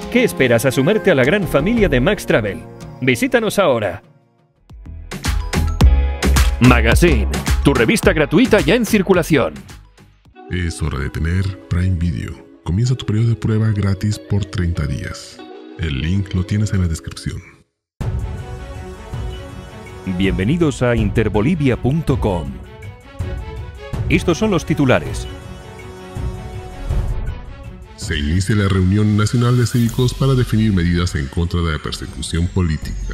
¿Qué esperas a sumarte a la gran familia de Max Travel? Visítanos ahora. Magazine, tu revista gratuita ya en circulación. Es hora de tener Prime Video. Comienza tu periodo de prueba gratis por 30 días. El link lo tienes en la descripción. Bienvenidos a interbolivia.com. Estos son los titulares. Se inicia la reunión nacional de cívicos para definir medidas en contra de la persecución política.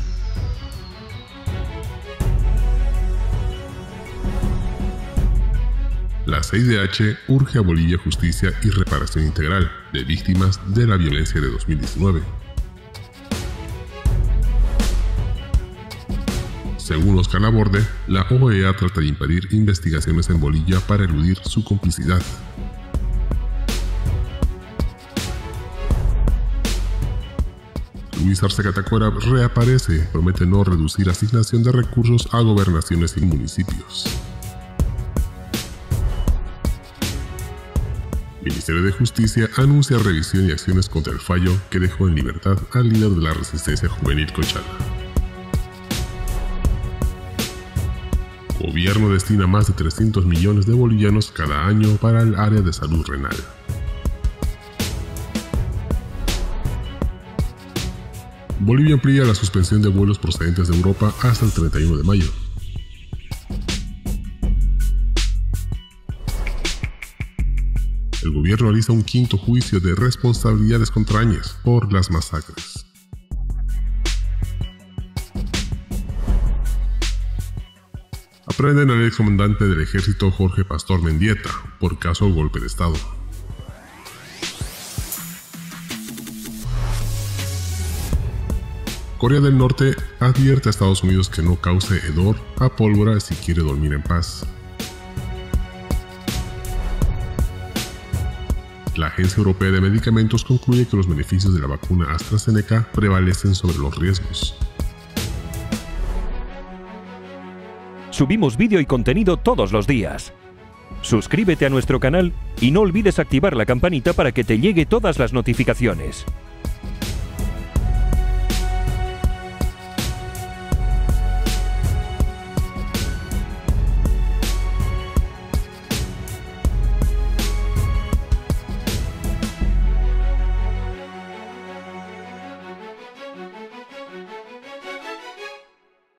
La CIDH urge a Bolivia justicia y reparación integral de víctimas de la violencia de 2019. Según Oscar Laborde, la OEA trata de impedir investigaciones en Bolivia para eludir su complicidad. Luis Arce Catacora reaparece, promete no reducir asignación de recursos a gobernaciones y municipios. Ministerio de Justicia anuncia revisión y acciones contra el fallo que dejó en libertad al líder de la resistencia juvenil Cochala. Gobierno destina más de 300 millones de bolivianos cada año para el área de salud renal. Bolivia amplía la suspensión de vuelos procedentes de Europa hasta el 31 de mayo. El gobierno realiza un quinto juicio de responsabilidades contra Áñez por las masacres. Aprenden al excomandante del ejército Jorge Pastor Mendieta por caso golpe de estado. Corea del Norte advierte a Estados Unidos que no cause hedor a pólvora si quiere dormir en paz. La Agencia Europea de Medicamentos concluye que los beneficios de la vacuna AstraZeneca prevalecen sobre los riesgos. Subimos vídeo y contenido todos los días. Suscríbete a nuestro canal y no olvides activar la campanita para que te llegue todas las notificaciones.